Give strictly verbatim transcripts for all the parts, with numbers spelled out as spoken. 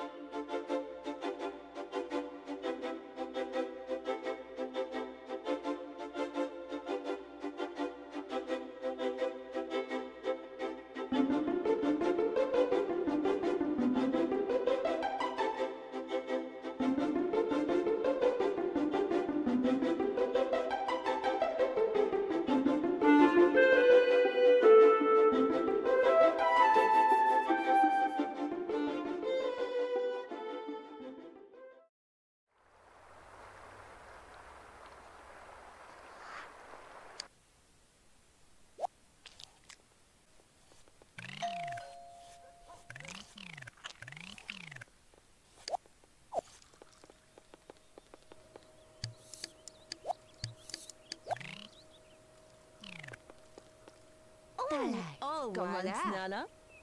Oh, once, Nana.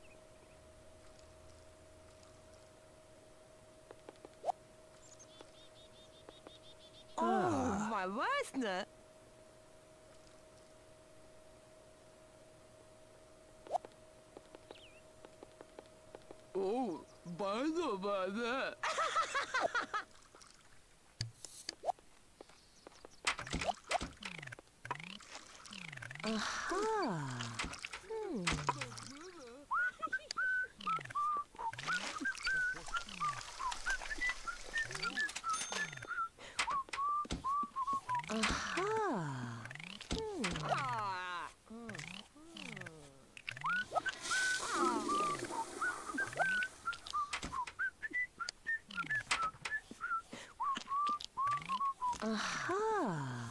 Oh, my wasn't. Oh, bana bana. Aha. Hmm. Aha. Hmm. Aha.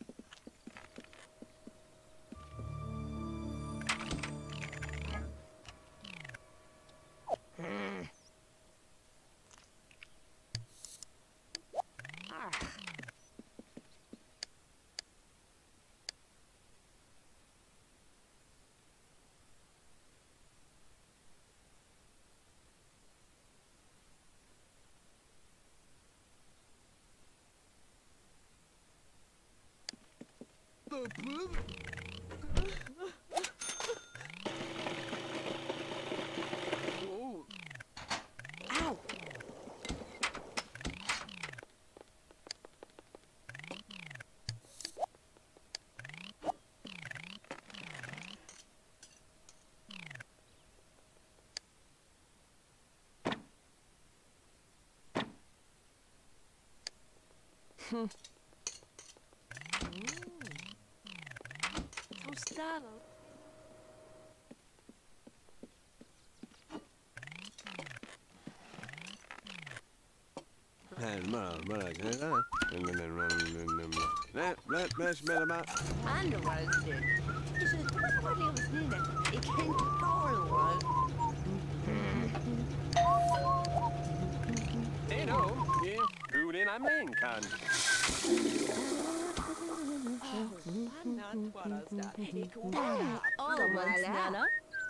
Oh. Ow. Hmm. So startled. Underworld did. Is it what it was needed? It can't go all Hey, no. Yeah, who den I mean kan. I'm not what I was that. It could Oh, once, Nana.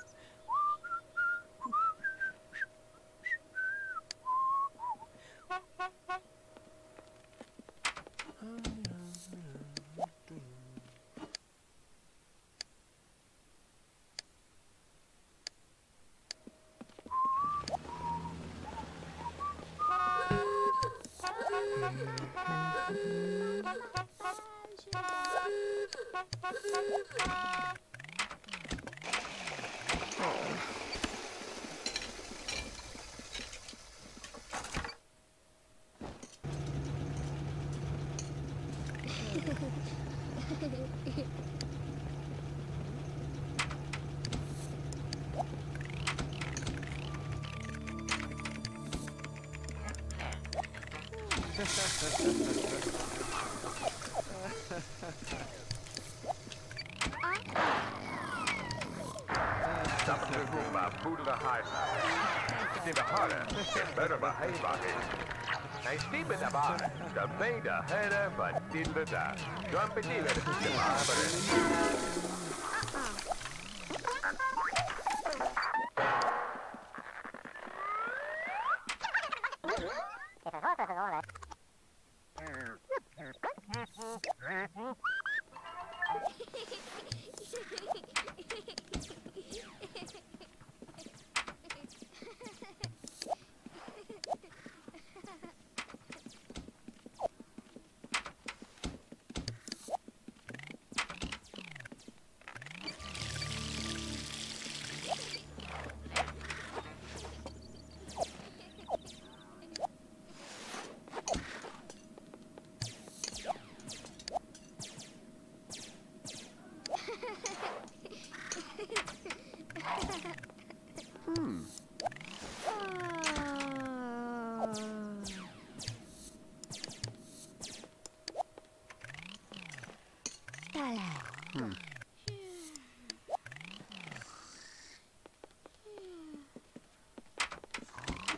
Some of the room are food of the high side. It's even harder. Get better behave on it. Now, steep in the bar. The bay, the header, but did the da. Jump it, deal it. The bar,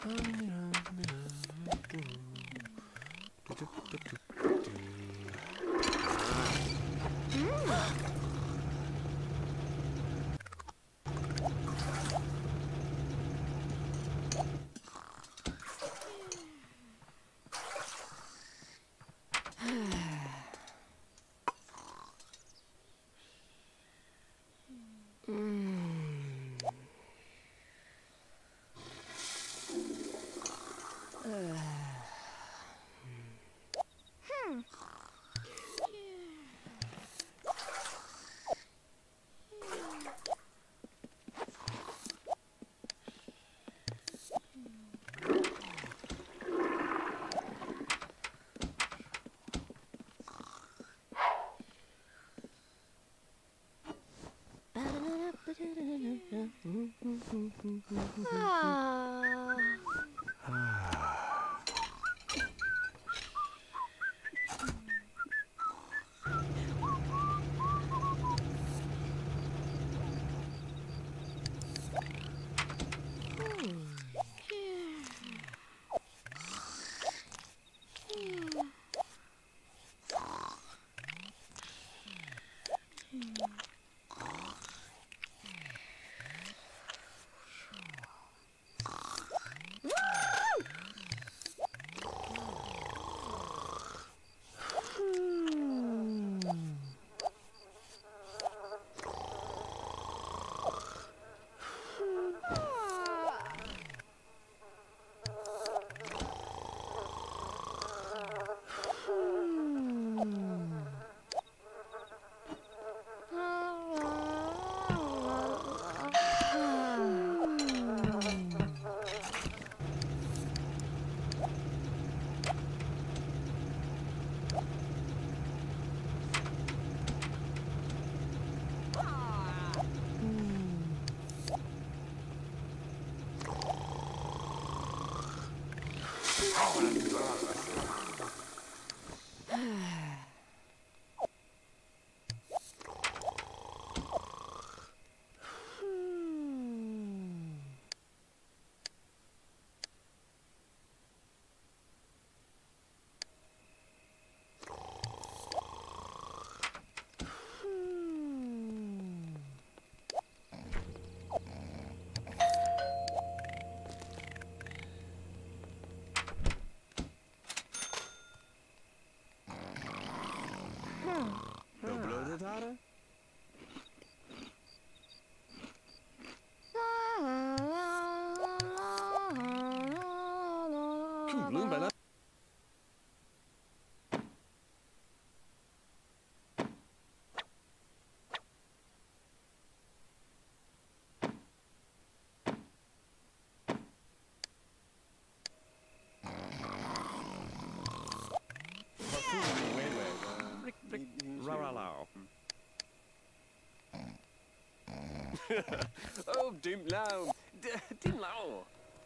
Oh, dim lao. Dim lao.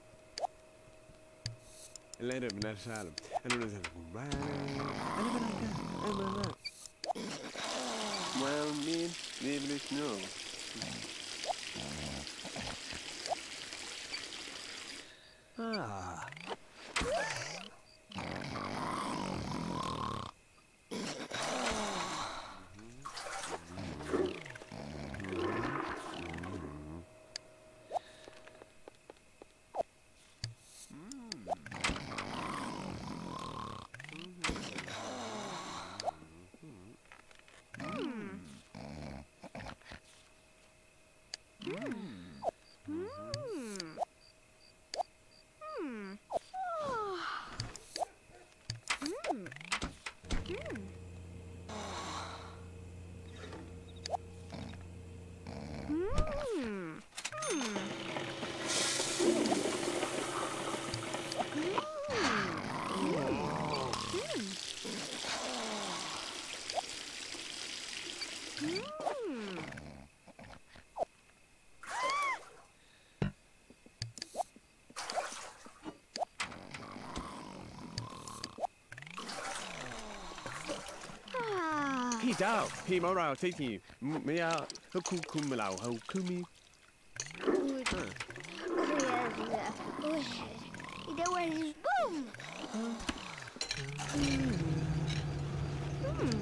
الليلة من السالم أنا نزل Well, me, maybe it's no. Ah. He down. He morale taking you. Me out. Who kum lao. Who kumi. There was boom. Hmm. Hmm.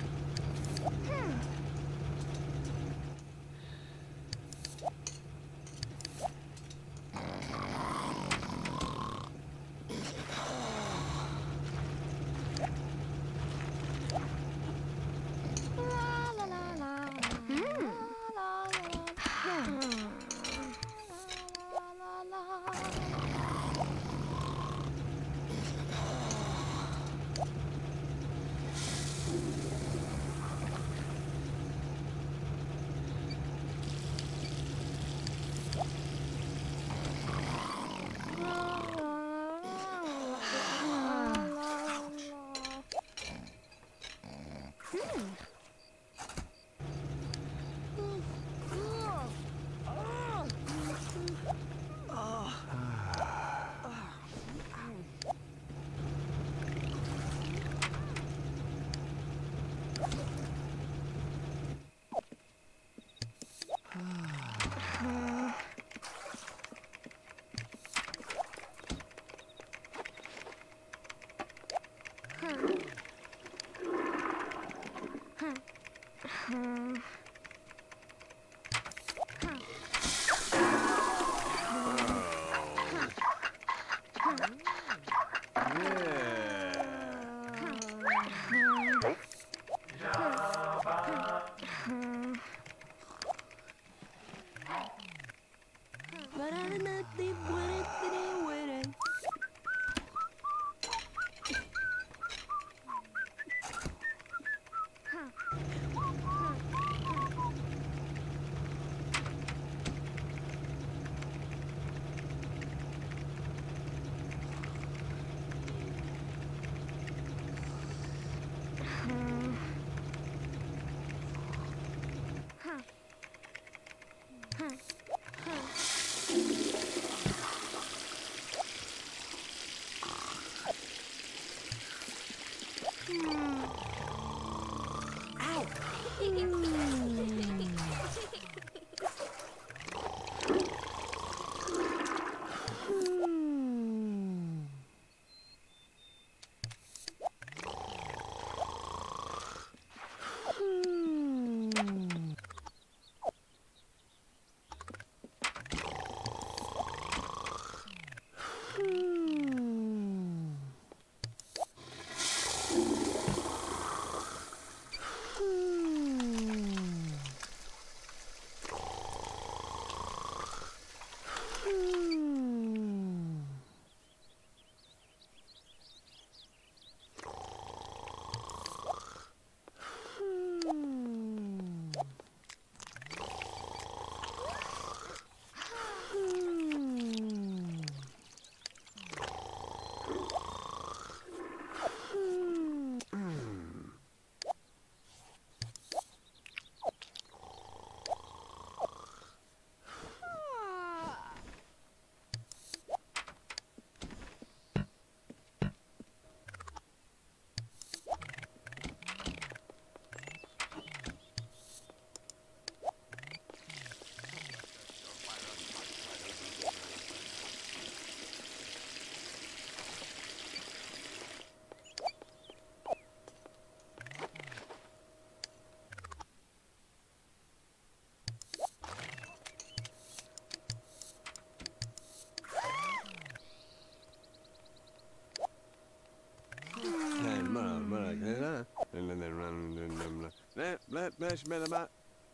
Marshmallow.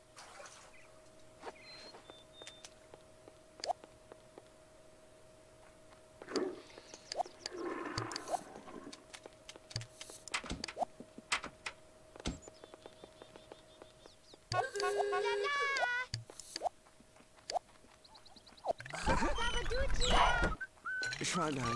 Try that.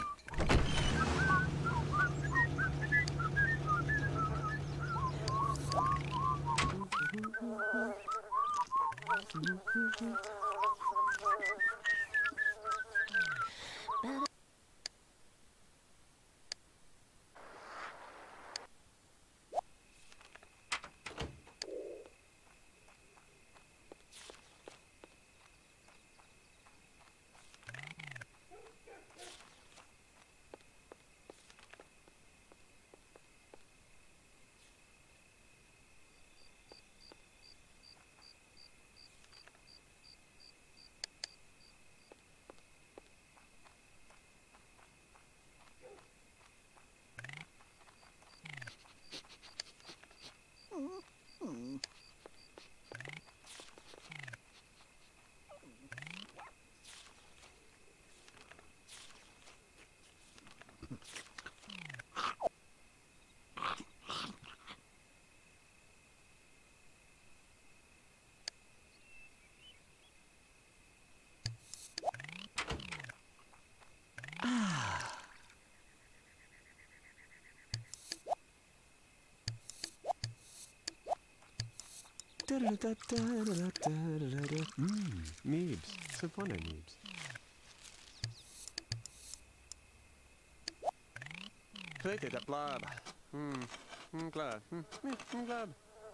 Mmm, Neebs. Savannah Neebs. Created a blob. Hmm. Hmm, glad. Hmm, hmm, glad.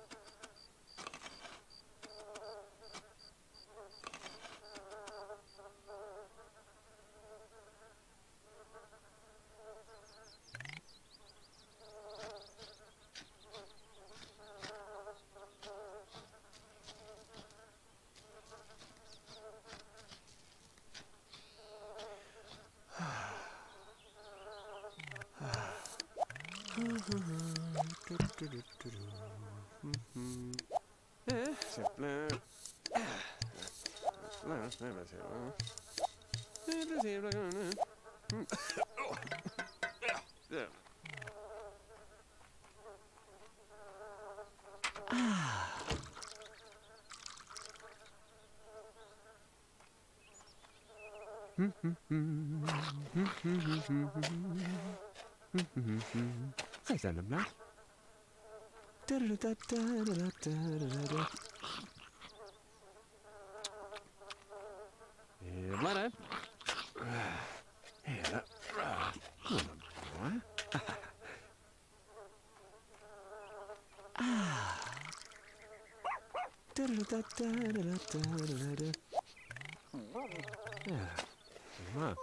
Say something, man. Yeah, blood. Yeah, that. Come on, boy. Ah. Yeah. Ma.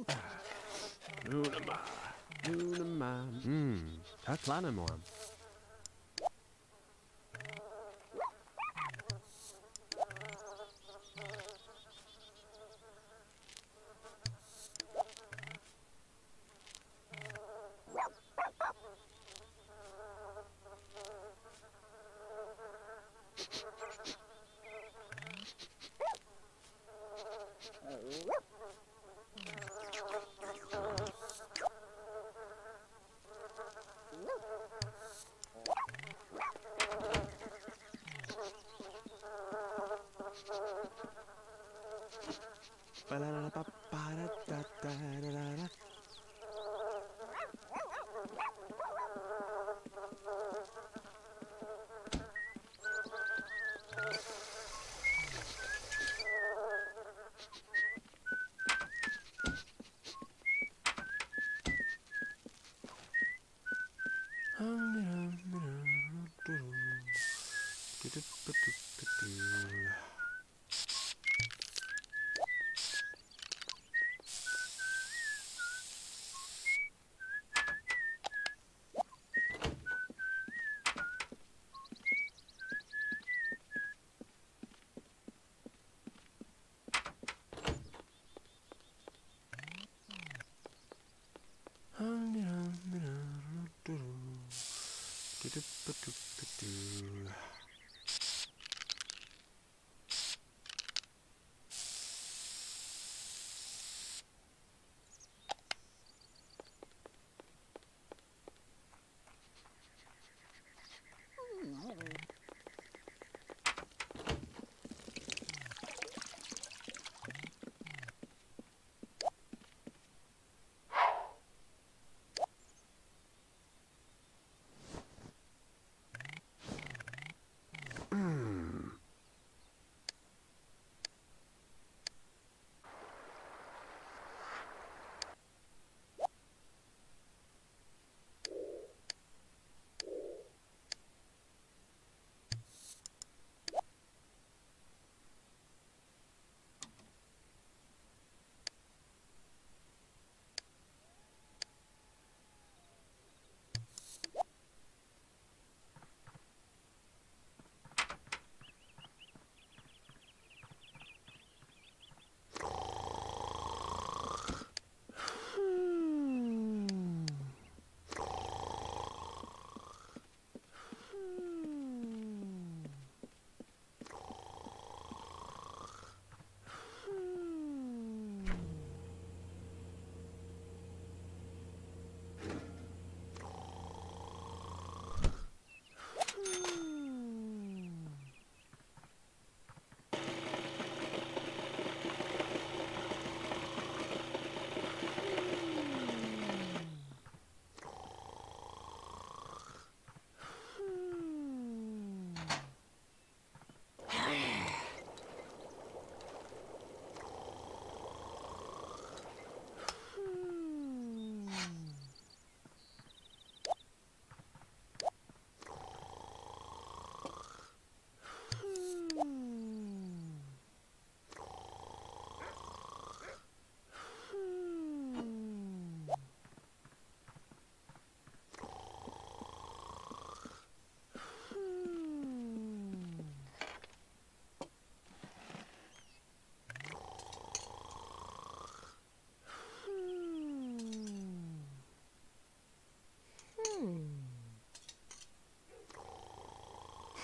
Luna ma. Luna ma. Mmm. Taklana moam.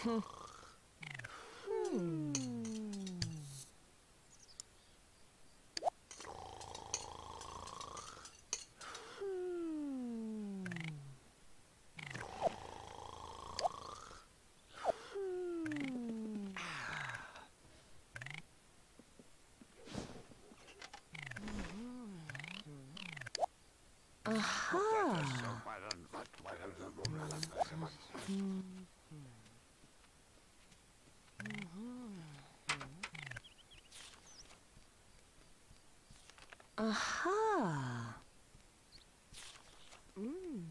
Aha. Mm.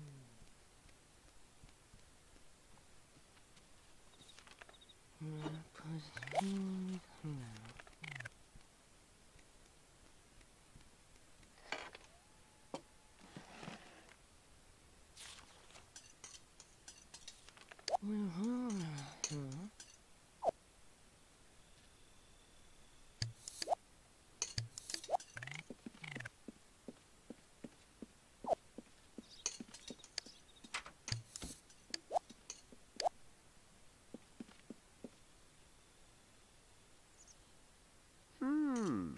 Hmm.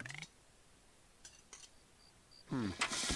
Hmm.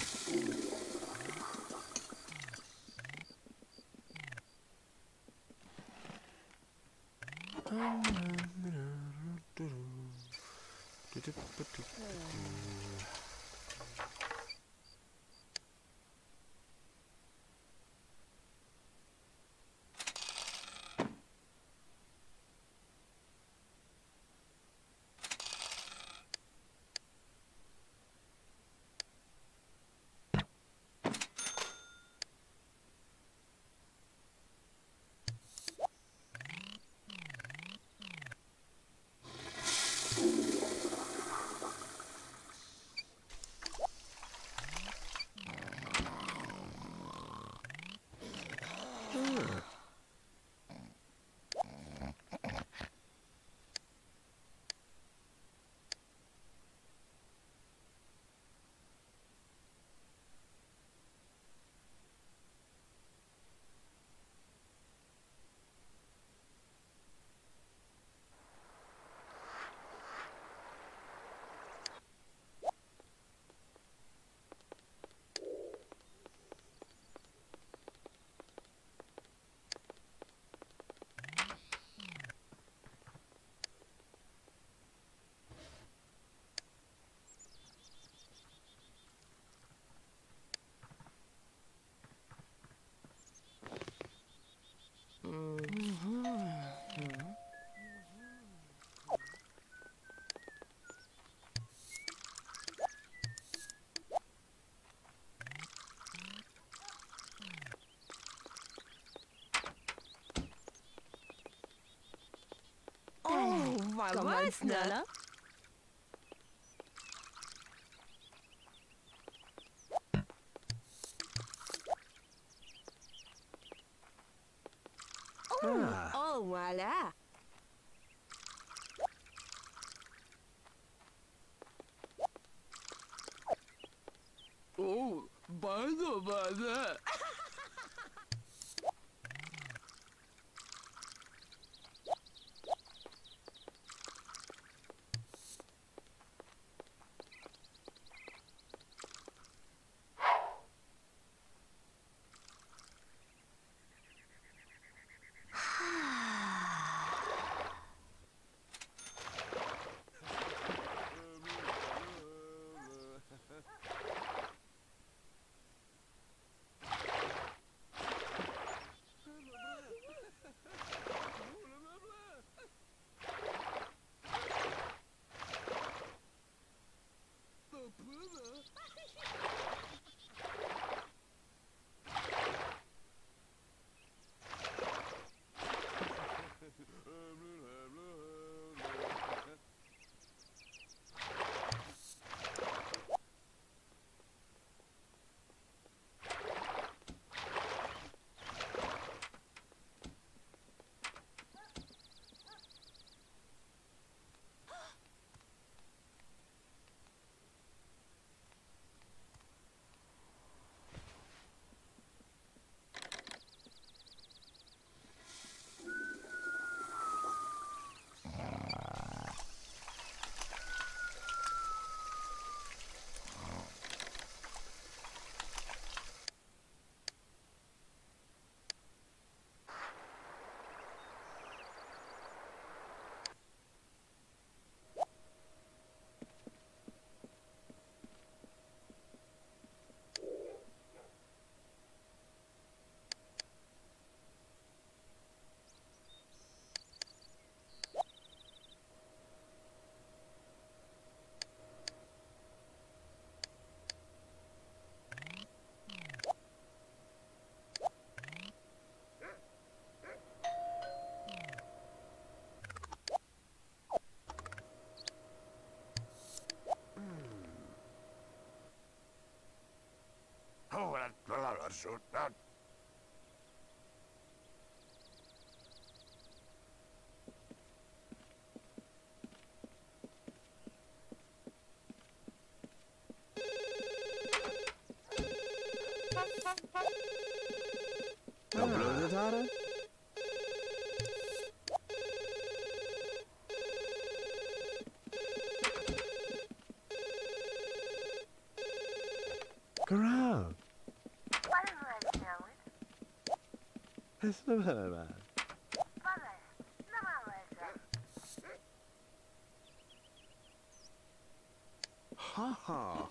Oh, wat Kan wel was sneller. Ah. Oh, voilà. Oh, bana bana. Een blote haren? Grauw. Is er wel wat? Ha ha.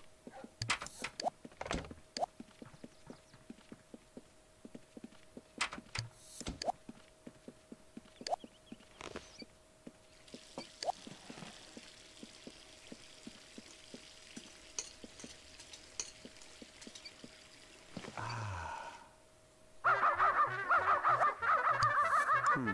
Hmm.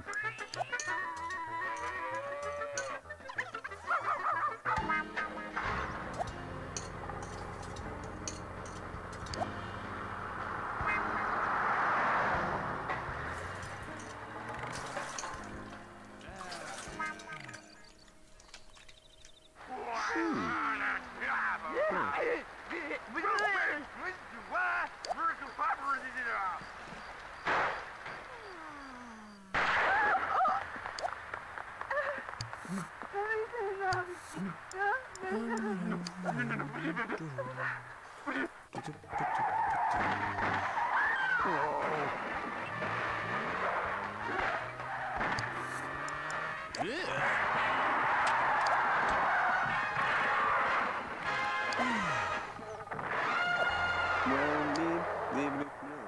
Well, leave, leave it no.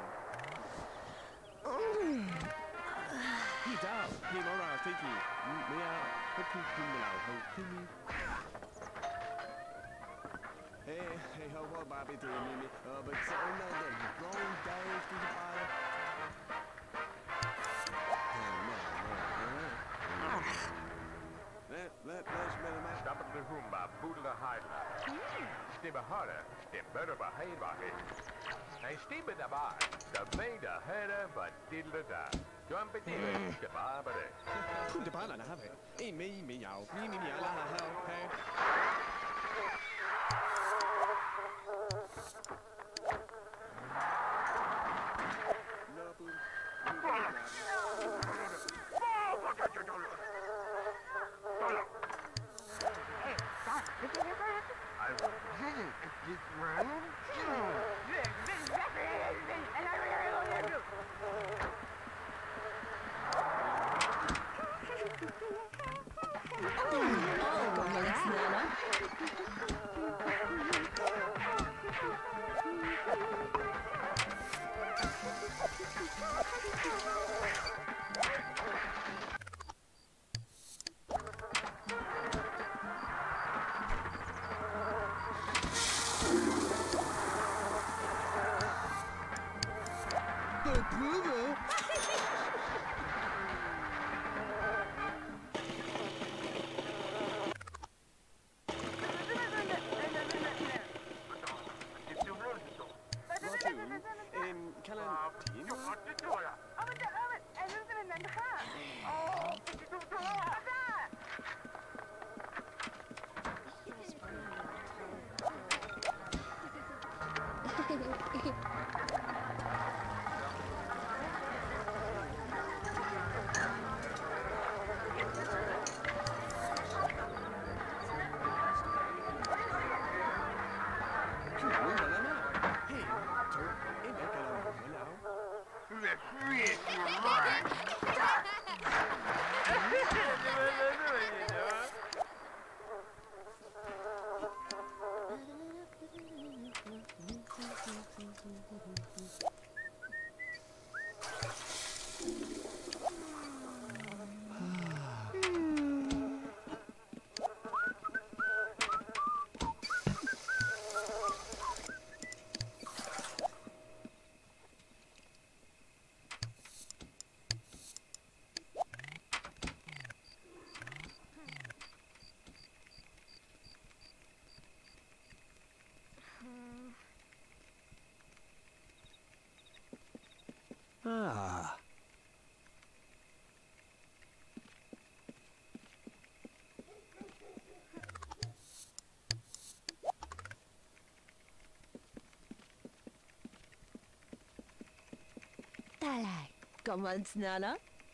He down. He around. Take you. Me out. Put you out. Hey, hey, how about Bobby doing me? Uh, but so another long day to the bottom. Let, let, let's better match. Stop at the Humba, Boodle Heidler. Stimme harder, stim better behave on it. Hij stimmen daarbij, de mede herren van diddelen daar. Jump it in, de barbare. Goed de baan aan hebben. Eén mee, mee jou. Nee, nee, nee, la, la, hey. Ah. Dale, kom wat sneller.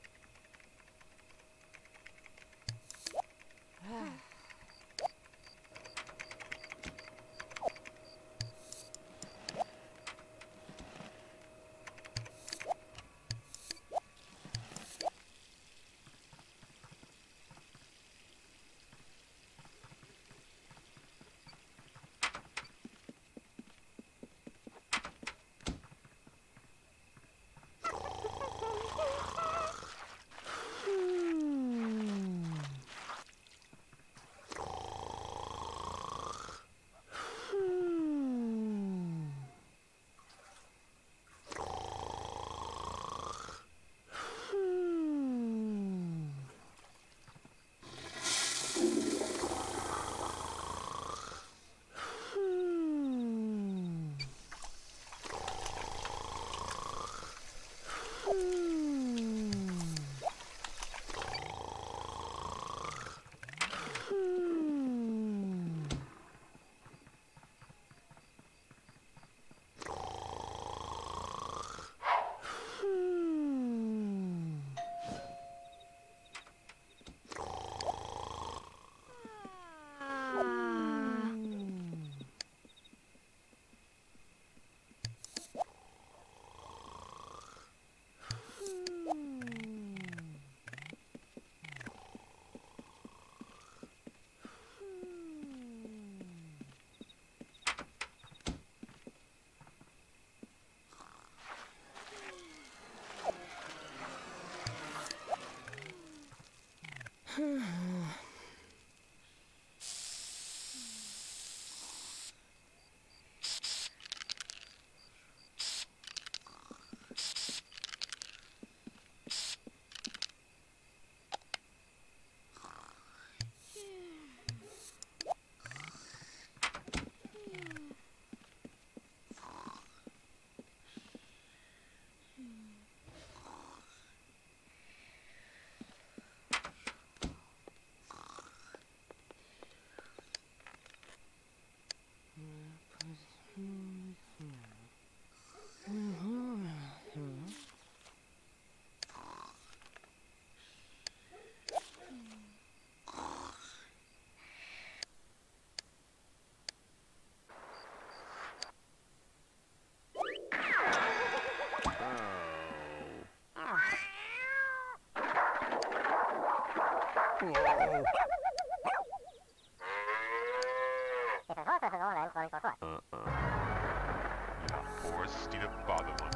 Forstida Ballermann.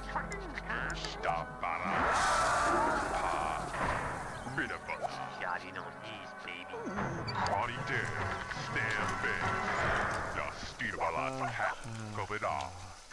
Stabbara. Midabus. Shotty on these, baby. Party dead. Stand big. The Stida Ballermann hat. Covered off.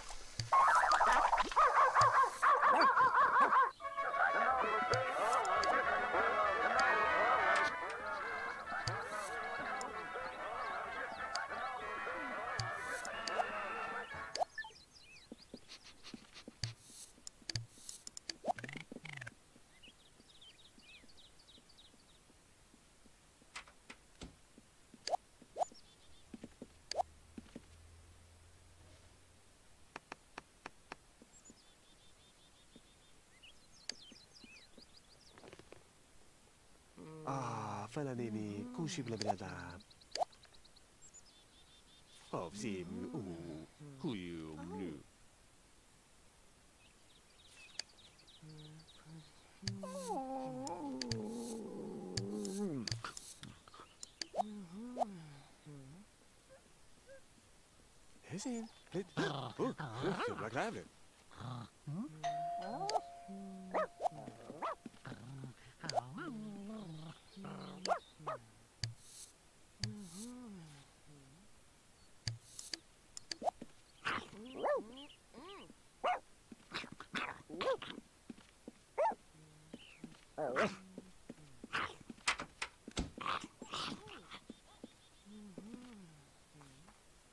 Ah, Falanini, kushi blablada. Oh, sim, ooh, who you knew. Hezin, dit. Oh, je blijft blijven.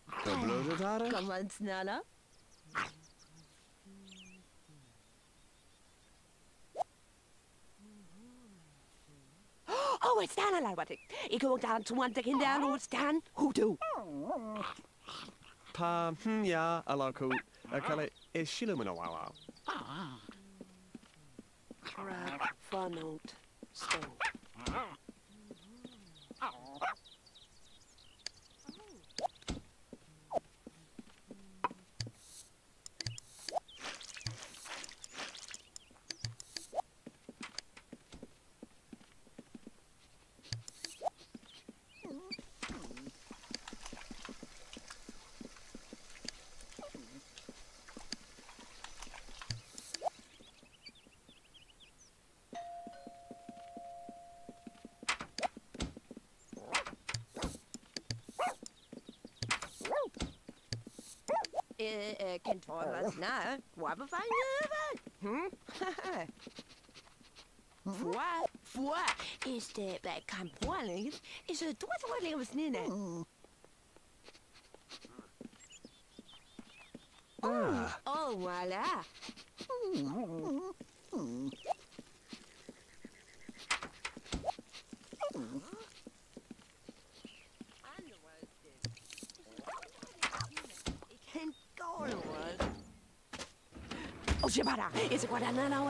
Kom wat sneller. het staan al wat ik. Ik wil dan te want ik in daar hoe het staan. Hoe doe? Pa, hm, ja, alaku. Kale, is shilumina wawa. Rad vanuit stone. Eh, kent voor wat nou? Waar bevind je je? Hm? Voor, voor is de bij kampoorling is het toch wel levens niet. Oh, oh, voilà. Oh, Shabada, is it what I know?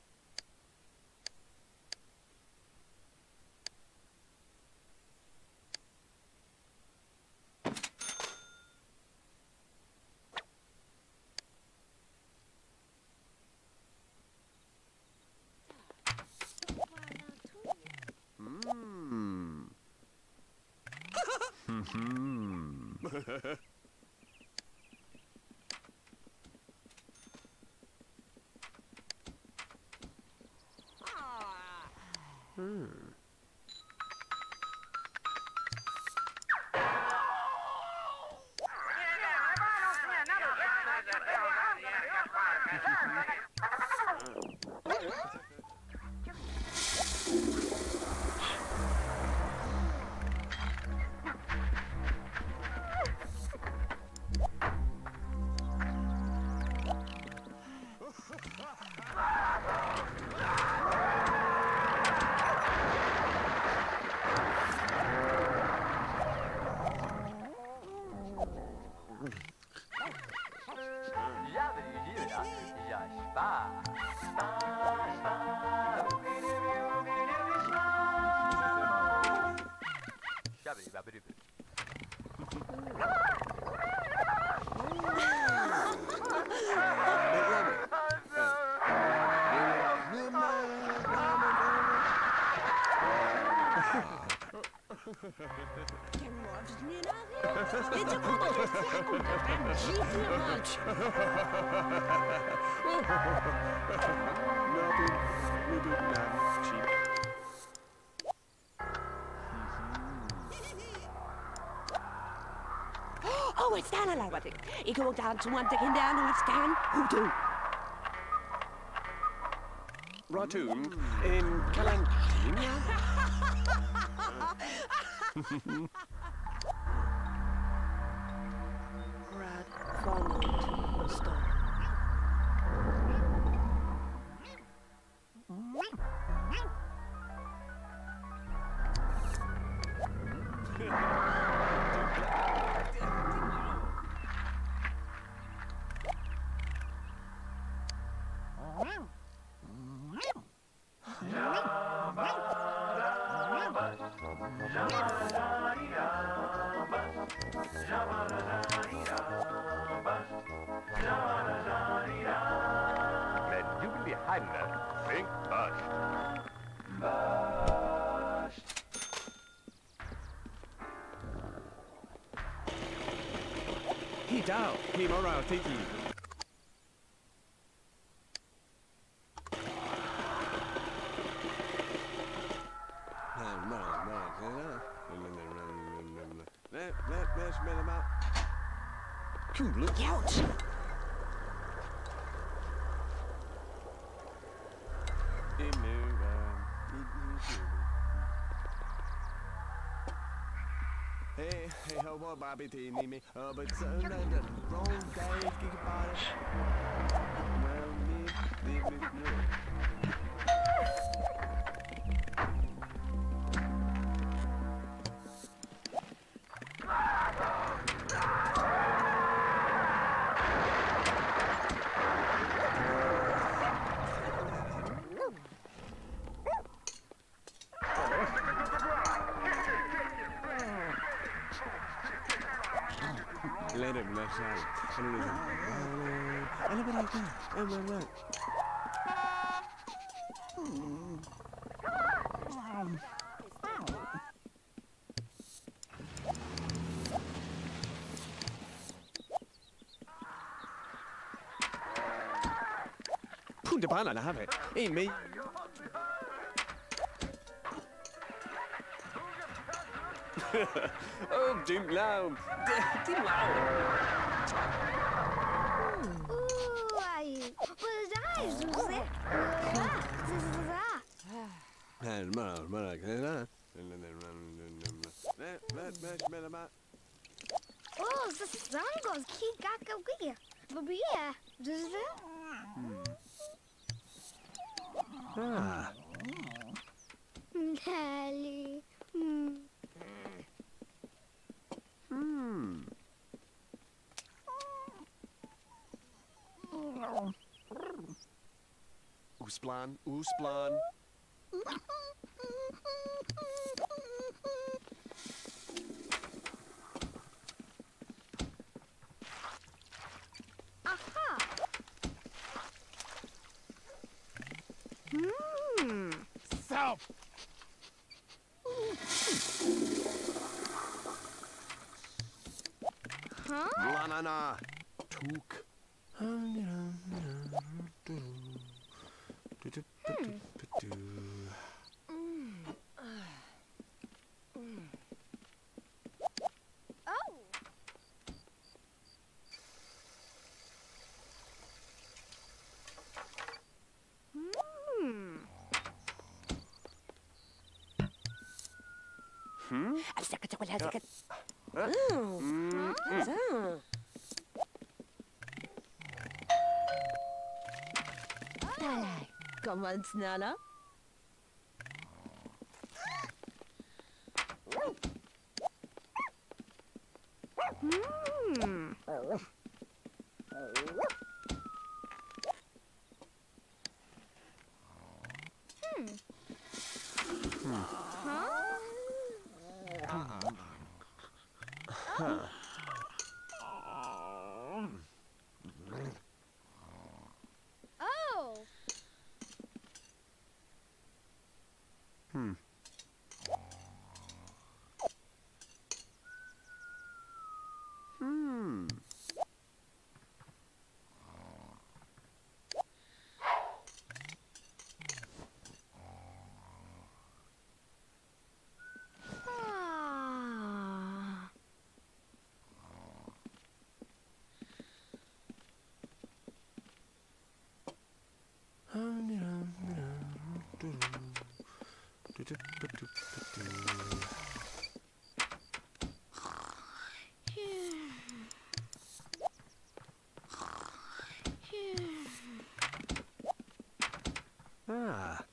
Oh, het staan al wat ik. Ik wil dan te want ik in daar hoe het staan. Hoe doe? Ratoon in Kalankinia. Rad vanuit stone. Met Jubilee Handen, Think Bust. He down, he morale, tiki. Let's met him out. Look out! Hey, hey, how about Bobby T, me, uh, but so no, the wrong day, think about it. Well, me, leave it, no. let him let out. And it and a bit like that. And like that. Put the banana, have it. Ain't me. Oh, dim loud. Dim loud. Ooh, ai. Wat daar is zo zeg. Oh, ze zangos. Kijk, kijk, kijk. Wat ben je? Dus het? Ah. Nelly. Hmm. Hmm. Oesplan, oesplan. Aha. Hmm. Zo. Huh? Lanana. Toek. Oh. Hmm. Hmm? Kom aan, sneller. Hmm. Hmm. Huh? Huh. Oh. Hmm. Hmm. Ah. Ah.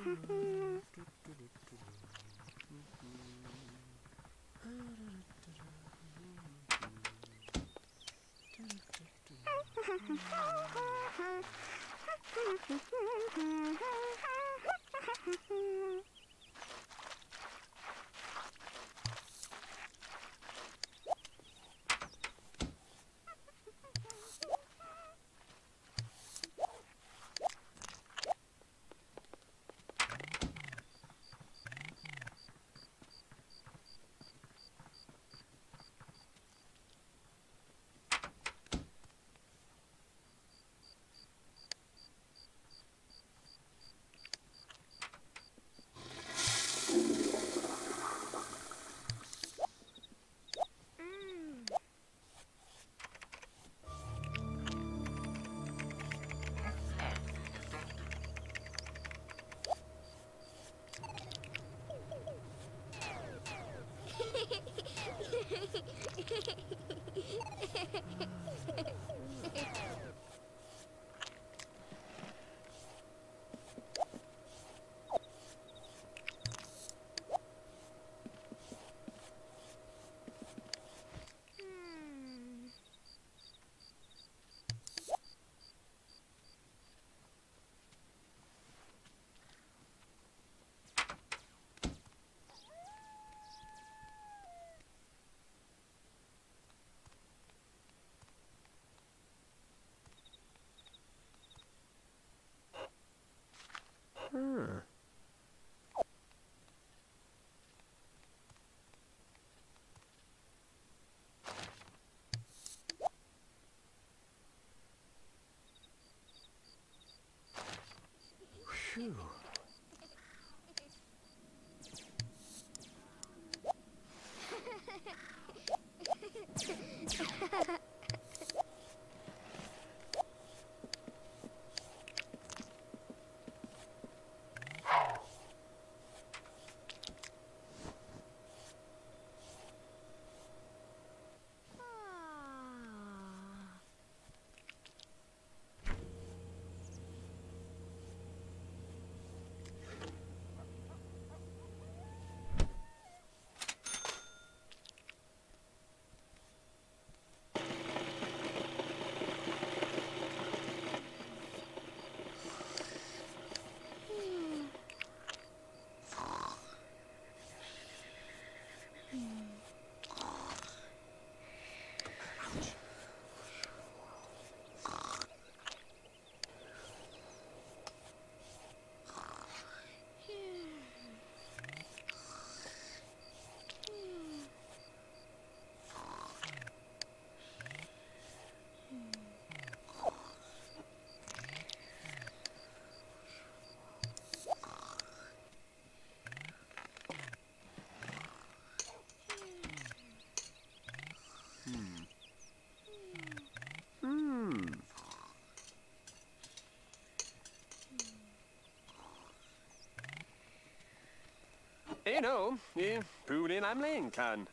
Hmm. Phew. You know, you pull in am lane can.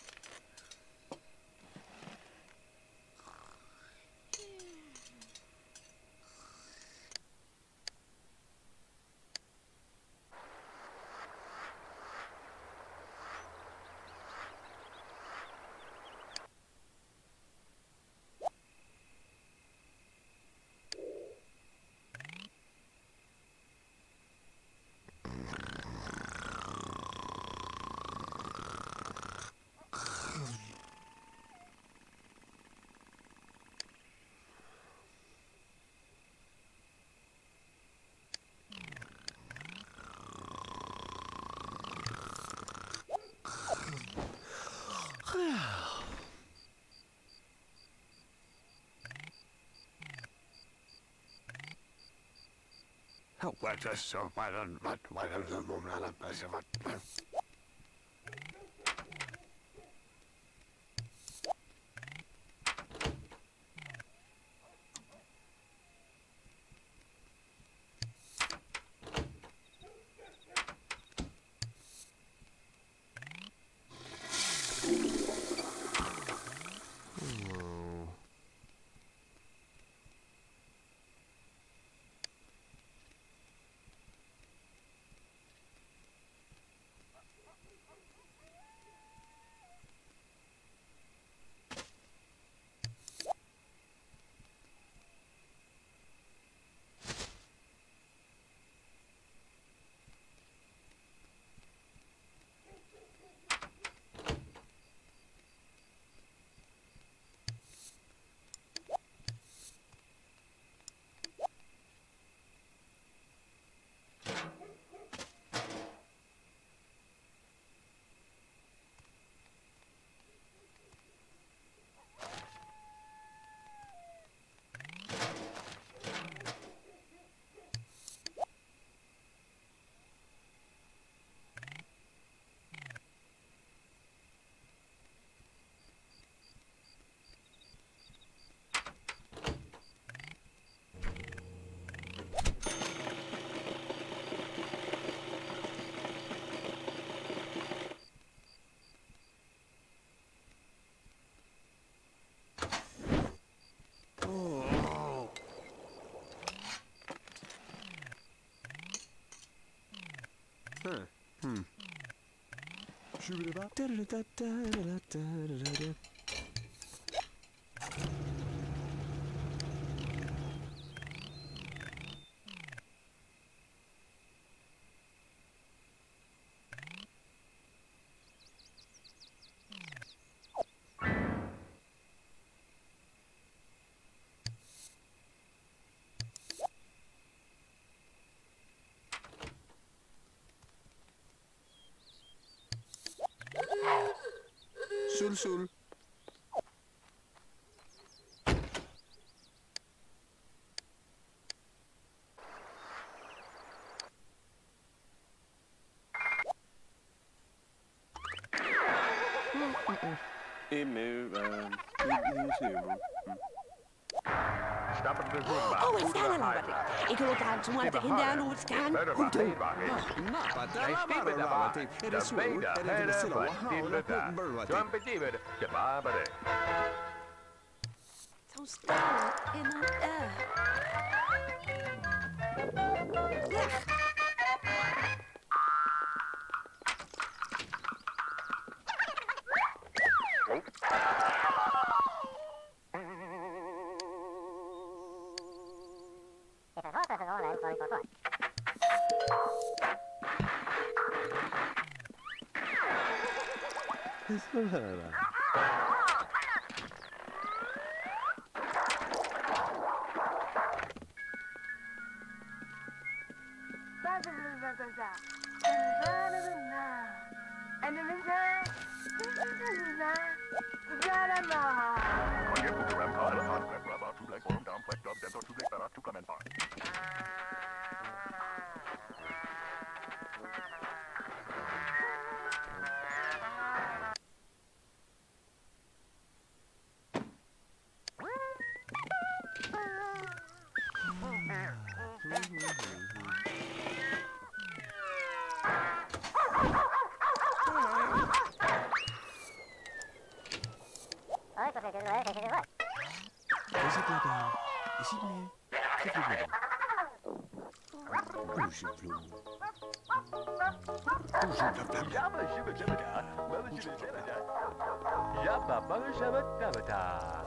What is so bad and what what is the moment of Huh. Hmm. Da-da-da-da-da-da-da-da-da. Sul sul. Emu, um, emu, Stop at the Zumba. Oh, Boodle it's the Helen high already. side. Ik wil daar zomaar Steve tegen daar Harder. hoe het kan. Better Hoe behave, doen? Bahid. Napata Nei, Steve da bar. Da Vader header for Steve da. Jump it even. The Barbary. Zo stil in een uh. Ja. Is het lekker? Is het meer? Geef het lekker. Rozenbloem. Rozenbloem. Jabba shibba jabba da. Mother shibba jabba da. Jabba mother shabba jabba da.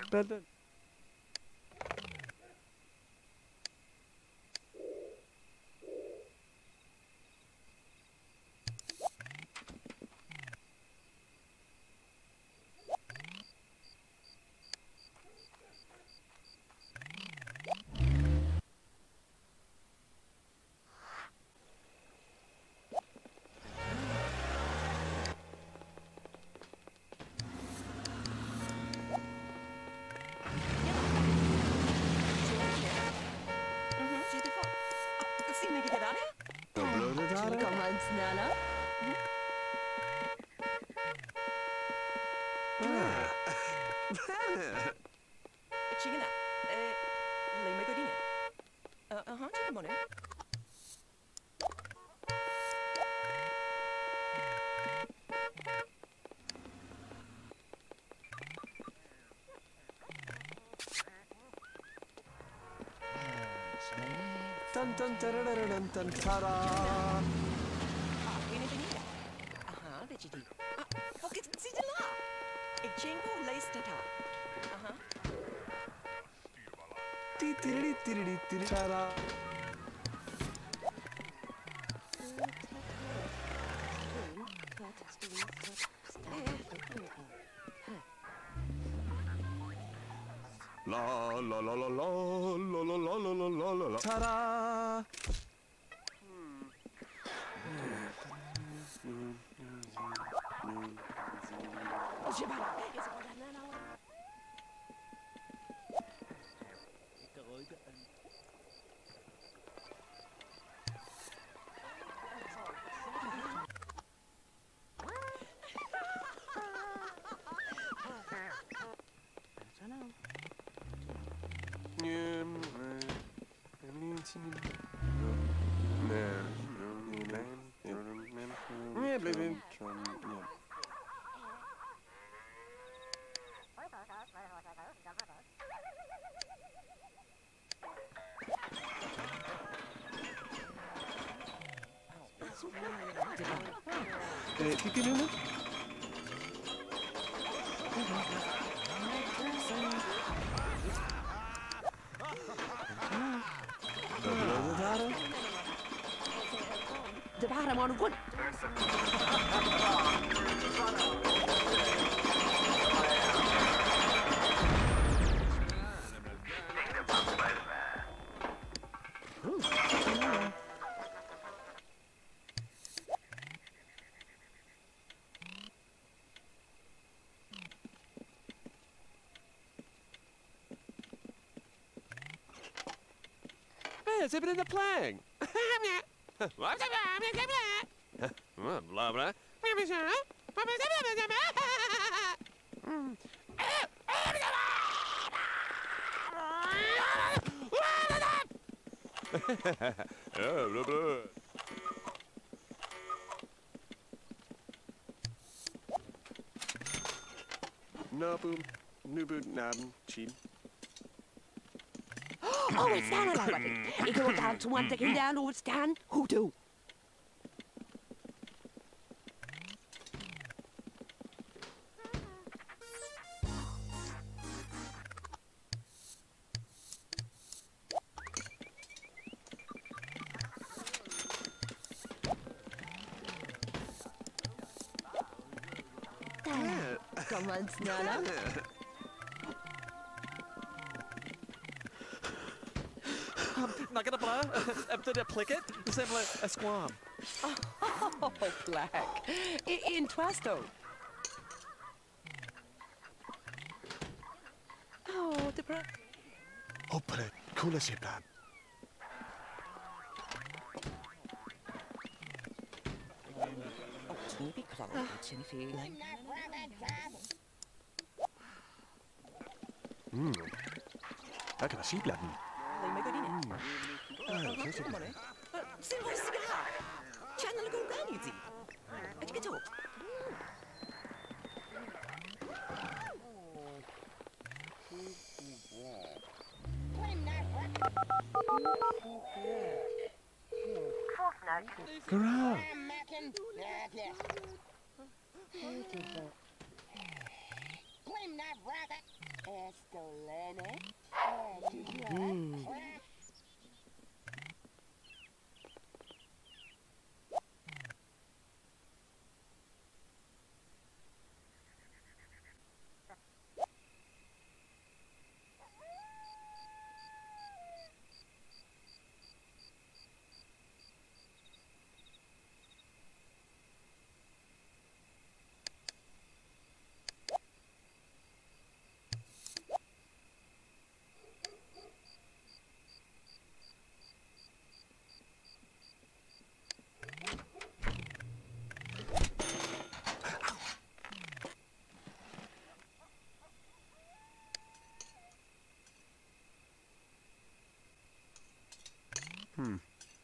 Brandon. Kom aan, sneller. Chigana, eh, lei mai godine. Uh, aha, chigamone. Dun dun dun dun dun dun ta-da! Ah, ini benida. Aha, vegedi. Ah, oké, zie je la. Ik chingo leestata. Aha. Ti-ti-ri-ti-ri-ti-ri, ta-da! La la la la la la la la la la la la la ta-da! Eh, ¿qué tiene uno? De waren maar goed. It's even in the playing. Blah blah. Ja, blah blah. Naboom, nuboot, nabum, cheap. Oh, it's down a lot. Ik wil gaan to one thing down, oh, it's down. Who do? Kom aan, sneller. Um, not gonna blur. Um, did it plick it? Resemble a, a squam. Oh, black. I Intwasto. Oh, the bra. Hoppare, coola sig ibland. Maybe clown, Jennifer. Mm. Här kan man skibladden. Lei mai godine. Aha, chigamone. Sin voi cigar. Channel go ganizi. Et get up. Hurra! Claim that rabbit. Estolene. Mm. Hmm.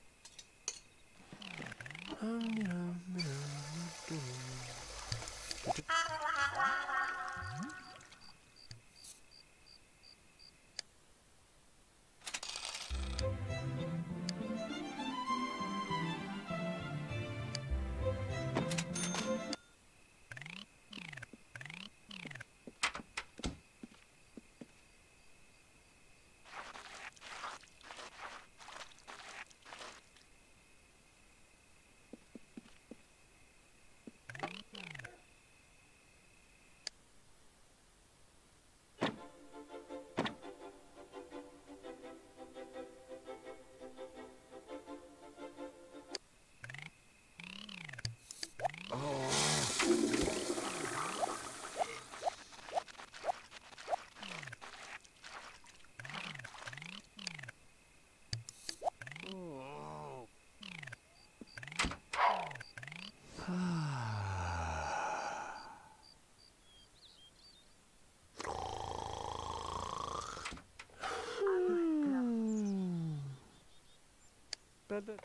But, but.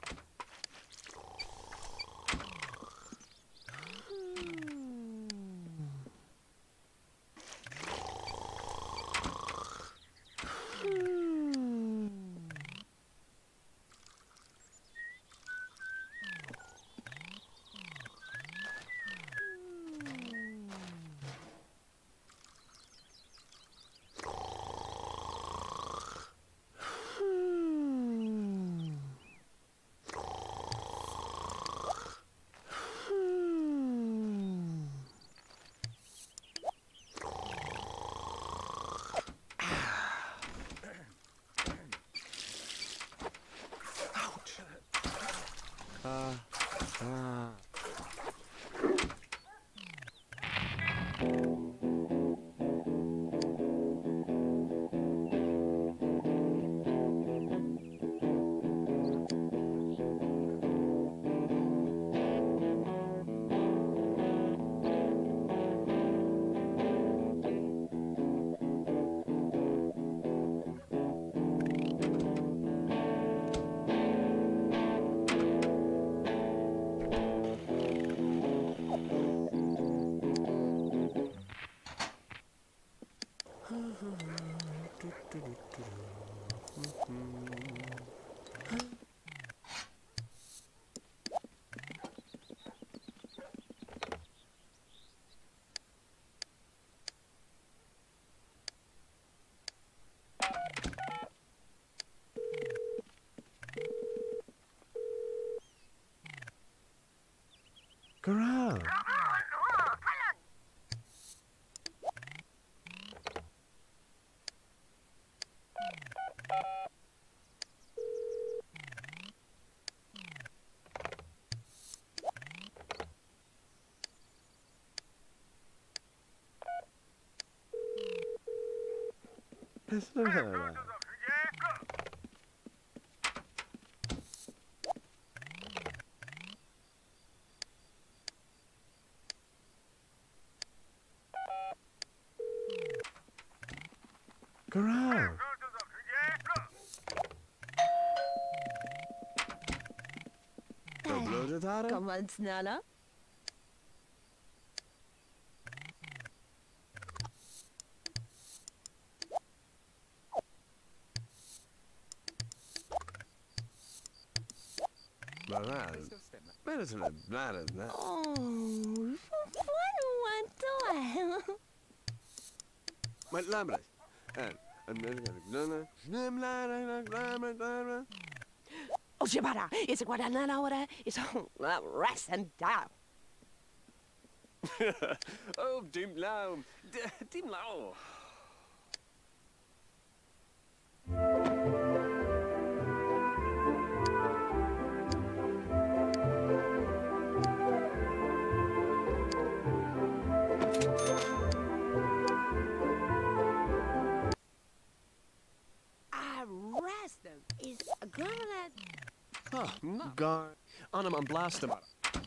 Uh, uh. Corral. It's not her. Corral. Doblodet har det. Kom on, snälla. Vad är det? Vad är det som är värre? Oh, vad var det? Maar laat maar eens. Oh, Shibara, it's a guadanana, it's a rest and down. Oh, dim lao. Dim lao. I rest them. Is a granite. Oh, no. Gar. Anam and blast them.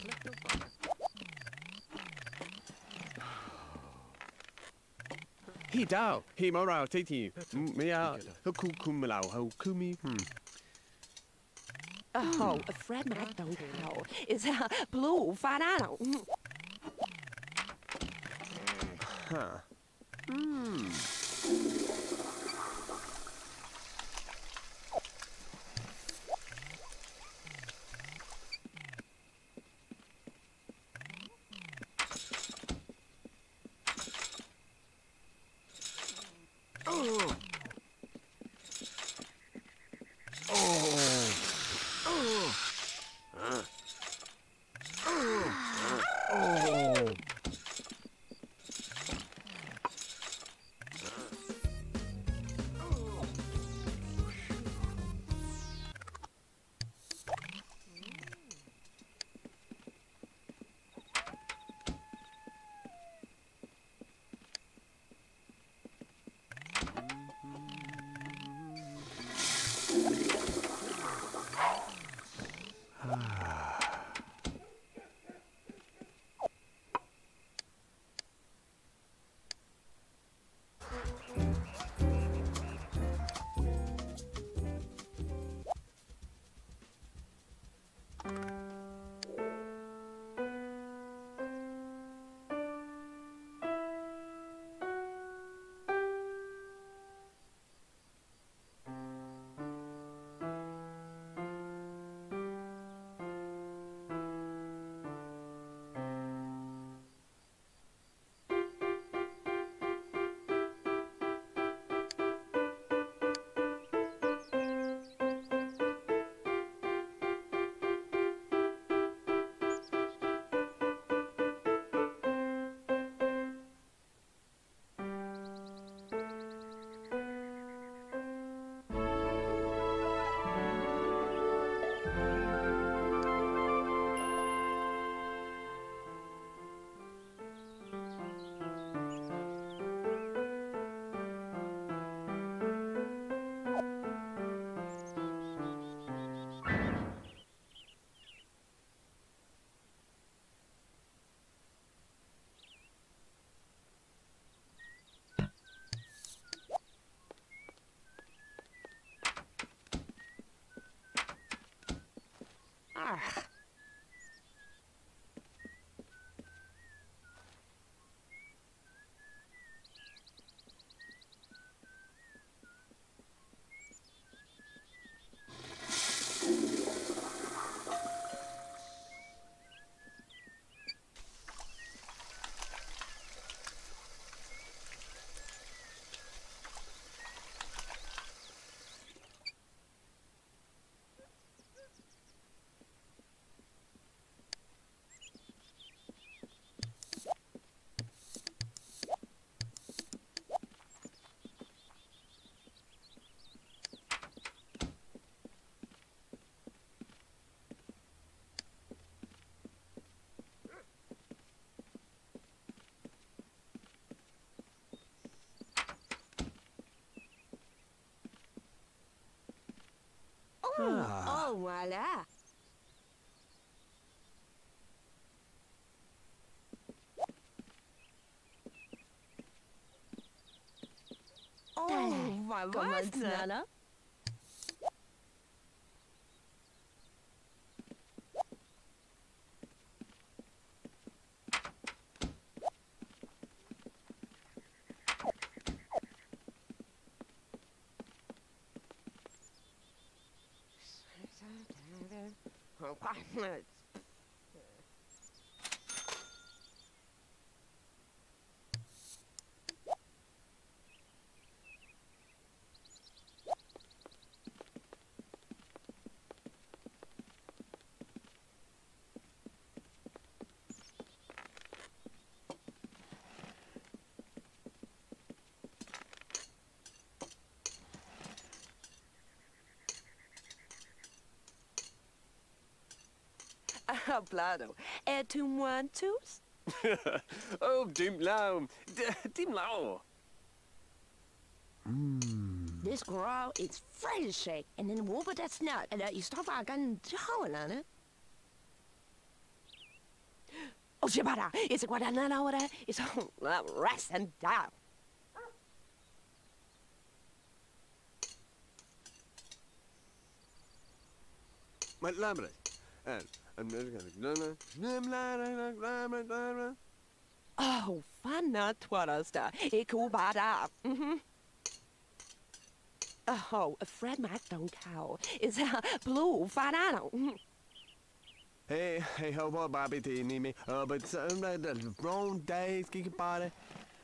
He dao. He morao titi. Mea. Hoku kumlao. Hokumi. Hmm. Oh, Fred Mac don't know. It's a blue fanano. Huh. Hmm. Ah. Oh, voila. Oh, my Nana. Hablado. Et tu muantus? Oh, dim lao. Dim lao. This girl is fresh, and then over that snot, and uh, you stop again, howling on it. Oh, Shibata, it's a guadana ahora, it's all rest and down. My labyrinth. And I'm gonna. Oh, fana tuarasta. Ikubada. Mm-hmm. Oh, Fred McDonald cow is a blue fanano. Hey, hey, ho, boy, Bobby, do you need me? Uh, but uh, the wrong days, geek about it.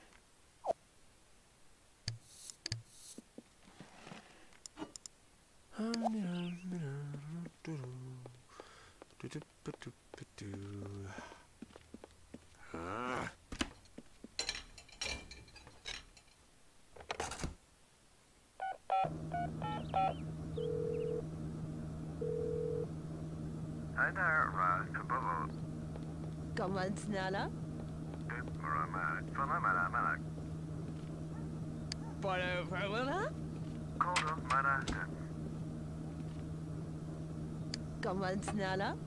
Ah. Hi there, Raz, Kabulu. Come on, Snella. Maramat, Fanamana, Follow Farwella? Kodo, Mana, Come on, Snella.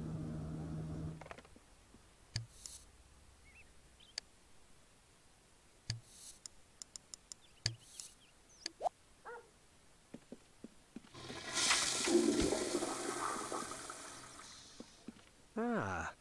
Ah.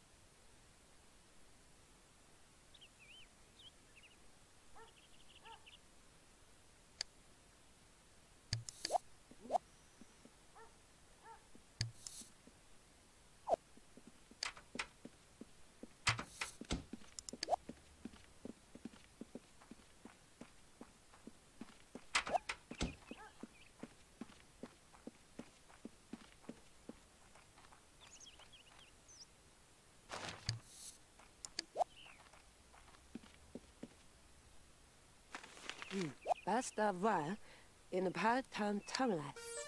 Basta va in a part-time terminal.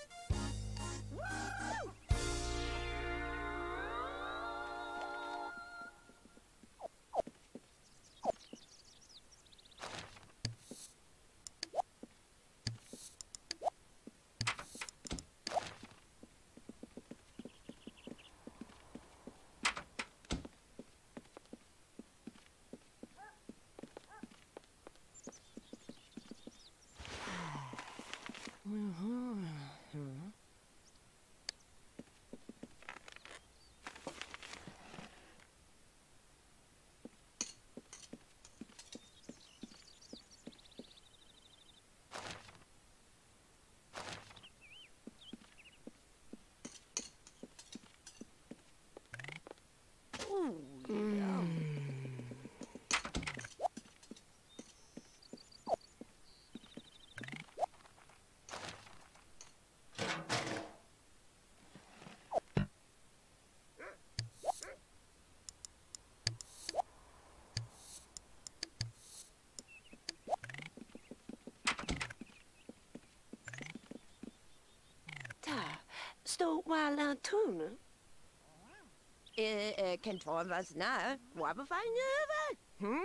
Sto wala tun. Eh, eh, kan ta vas na. Vad fan över? Hm?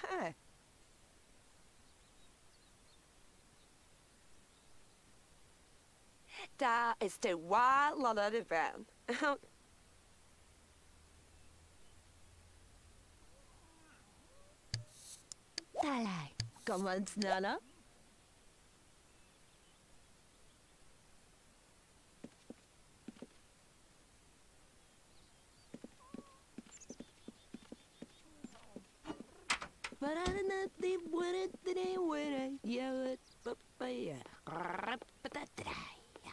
Da is the wild lola de van. Dalai. Come on, Snella. But I did not think what it did it with it. Yeah, it, but, but, yeah. But that did I.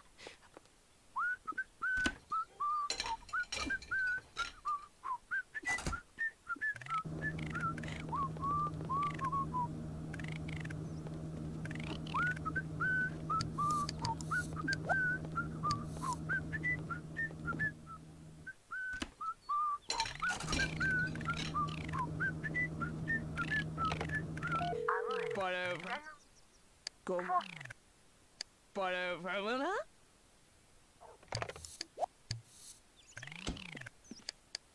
Go. Follow Farwella?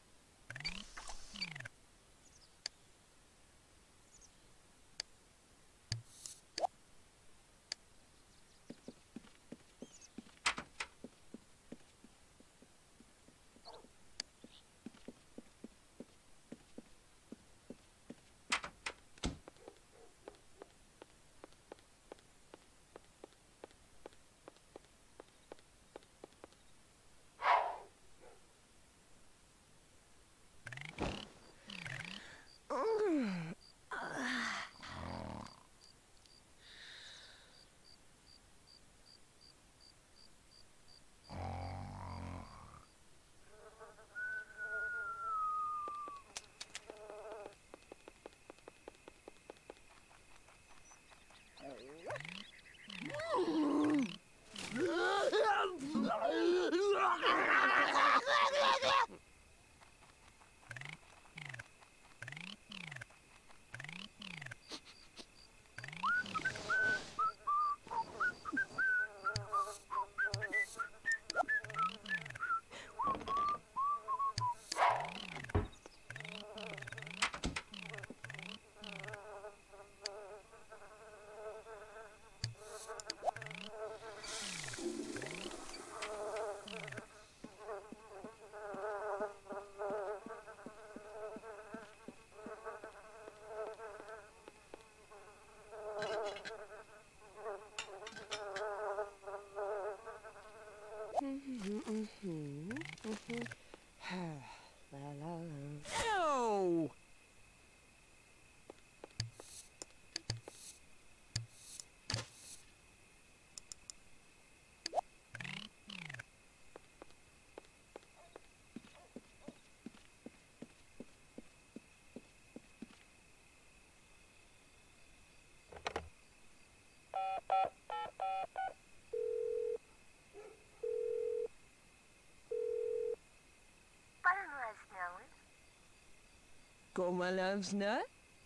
Como loves nut?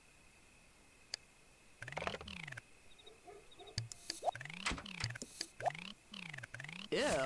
Ew.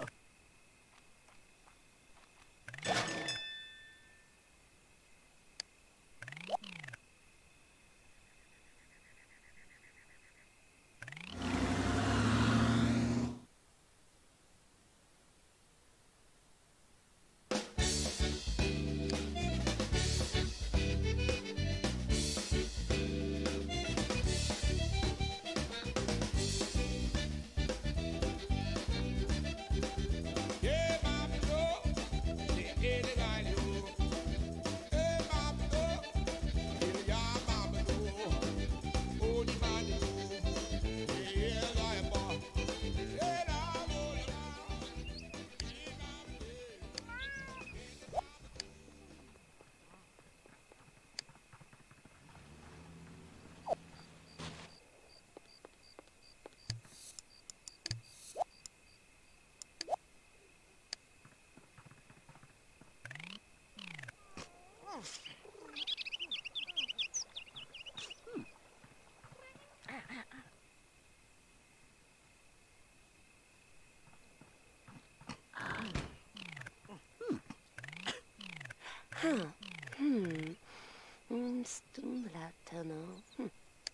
Huh. Hmm. Hmm. Stumblatono. Hmm.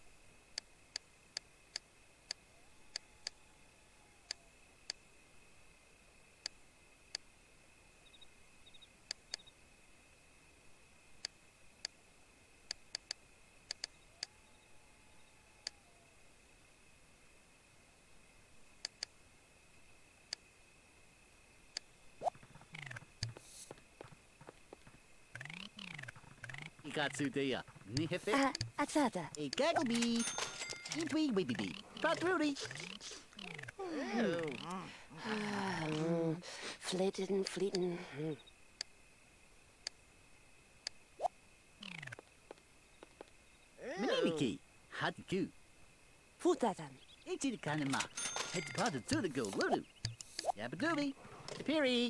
Ikatsudeya, Nihefe, Ah, Atsada. a Gagglebee, Eepwee Weepy Patrudy. Ah, mm. Flated and fleetin'. Mm. Minimiki, Hatiku, Futatan. Ichikanima, Hit the Potter to the go, Lulu. Yabadooby, Piri.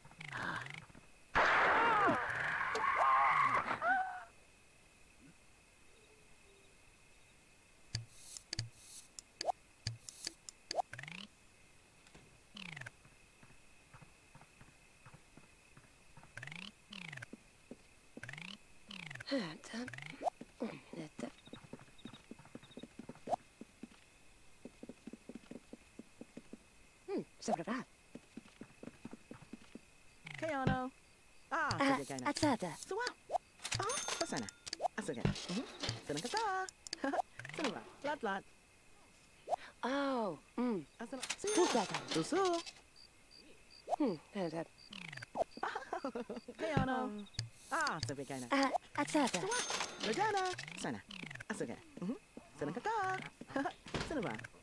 Hmm, Sabra. Kayano. Ah, Ah, sige kayana. Atsada. Suwa. Ah, pasana. Asuga. Mhm. Senang kata. Senang ba? Lat lat. Oh, mm. Asana. Siya. Futatan. Susu. Hmm, that. Kayano. Ah, sige kayana. Ah, Atsada. Lajana. Sana. Asuga. Mhm. Senang kata. Senang ba?